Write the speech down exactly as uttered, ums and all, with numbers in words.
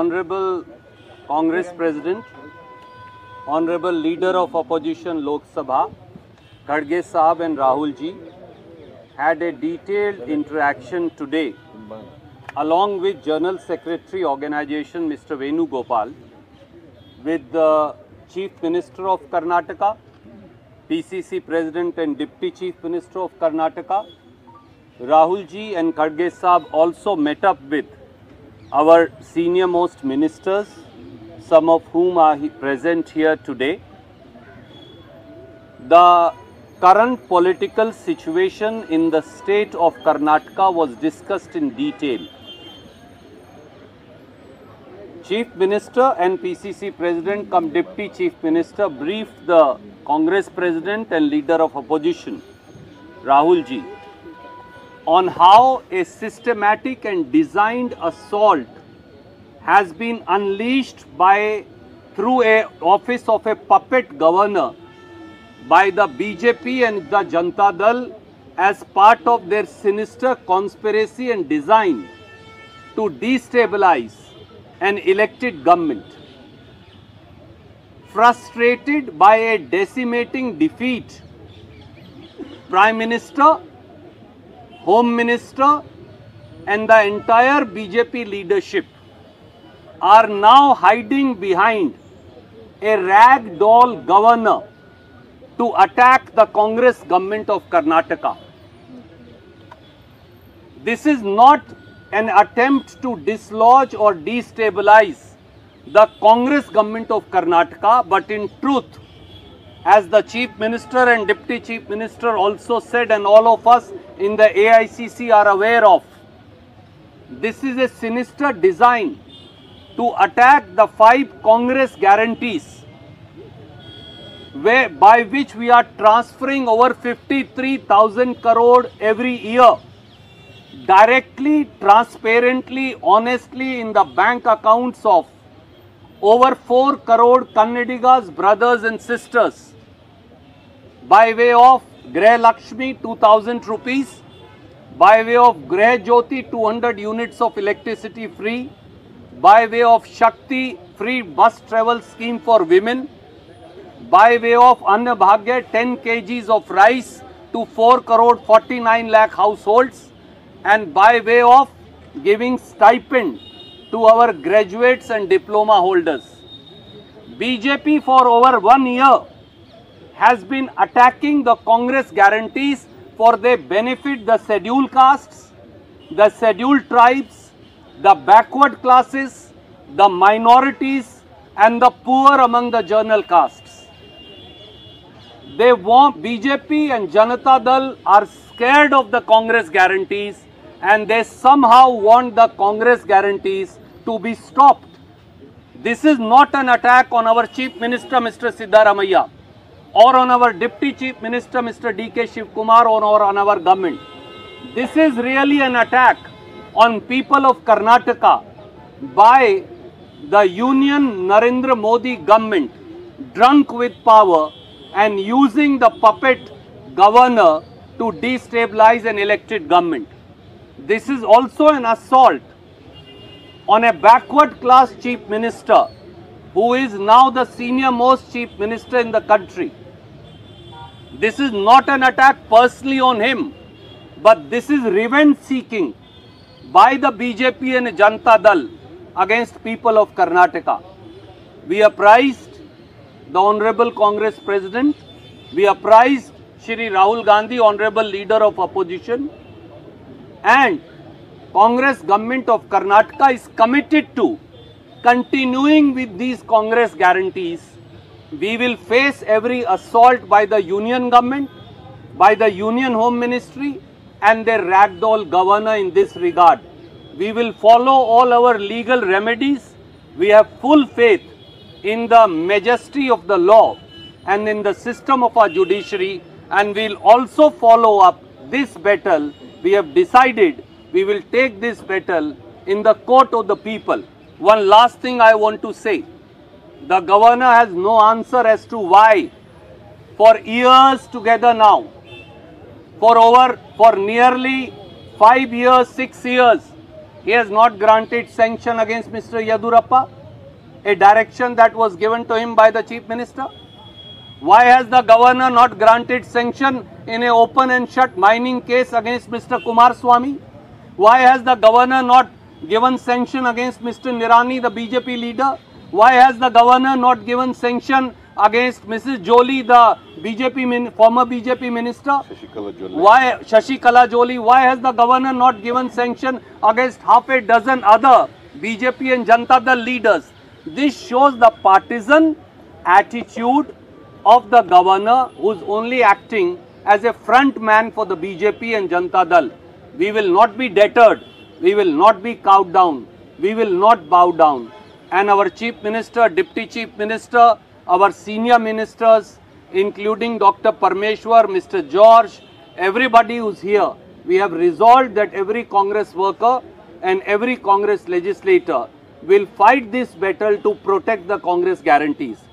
Honorable Congress President, Honorable Leader of Opposition Lok Sabha, Khadge Sahab and Rahul ji had a detailed interaction today along with General Secretary Organization Mister Venu Gopal with the Chief Minister of Karnataka, P C C President and Deputy Chief Minister of Karnataka. Rahul ji and Khadge Sahab also met up with our senior most ministers, some of whom are present here today. The current political situation in the state of Karnataka was discussed in detail. Chief Minister and P C C President cum Deputy Chief Minister briefed the Congress President and Leader of Opposition, Rahul ji, on how a systematic and designed assault has been unleashed by through a office of a puppet governor by the B J P and the Janata Dal as part of their sinister conspiracy and design to destabilize an elected government. Frustrated by a decimating defeat, Prime Minister, Home Minister and the entire B J P leadership are now hiding behind a ragdoll governor to attack the Congress government of Karnataka. This is not an attempt to dislodge or destabilize the Congress government of Karnataka, but in truth, as the Chief Minister and Deputy Chief Minister also said, and all of us in the A I C C are aware of, this is a sinister design to attack the five Congress guarantees, where, by which we are transferring over fifty-three thousand crore every year, directly, transparently, honestly in the bank accounts of over four crore Kannadigas, brothers and sisters, by way of Greh Lakshmi two thousand rupees, by way of Greh Jyoti two hundred units of electricity free, by way of Shakti free bus travel scheme for women, by way of Anna Bhagya ten kilograms of rice to four crore forty-nine lakh households, and by way of giving stipend to our graduates and diploma holders. B J P for over one year has been attacking the Congress guarantees for they benefit the scheduled castes, the scheduled tribes, the backward classes, the minorities and the poor among the general castes. They want, B J P and Janata Dal are scared of the Congress guarantees and they somehow want the Congress guarantees to be stopped. This is not an attack on our Chief Minister Mister Siddaramaiah or on our Deputy Chief Minister Mister D K Shivkumar or on our government. This is really an attack on people of Karnataka by the Union Narendra Modi government, drunk with power and using the puppet governor to destabilize an elected government. This is also an assault on a backward class Chief Minister who is now the senior most Chief Minister in the country. This is not an attack personally on him, but this is revenge seeking by the B J P and Janata Dal against people of Karnataka. We apprised the Honorable Congress President, we apprised Shri Rahul Gandhi, Honorable Leader of Opposition, and Congress government of Karnataka is committed to continuing with these Congress guarantees. We will face every assault by the Union government, by the Union Home Ministry and their ragdoll governor in this regard. We will follow all our legal remedies. We have full faith in the majesty of the law and in the system of our judiciary, and we will also follow up this battle. We have decided we will take this battle in the court of the people. One last thing I want to say. The governor has no answer as to why for years together now, for over, for nearly five years, six years, He has not granted sanction against Mister Yadurappa, a direction that was given to him by the Chief Minister. Why has the governor not granted sanction in an open and shut mining case against Mister Kumaraswamy? Why has the governor not given sanction against Mister Nirani, the B J P leader? Why has the governor not given sanction against Missus Jolie, the B J P min former B J P minister? Shashikala Jolie. Why Shashikala Jolie? Why has the governor not given sanction against half a dozen other B J P and Janata Dal leaders? This shows the partisan attitude of the governor, who is only acting as a front man for the B J P and Janata Dal. We will not be deterred. We will not be cowed down. We will not bow down. And our Chief Minister, Deputy Chief Minister, our senior ministers, including Doctor Parmeshwar, Mister George, everybody who's here, we have resolved that every Congress worker and every Congress legislator will fight this battle to protect the Congress guarantees.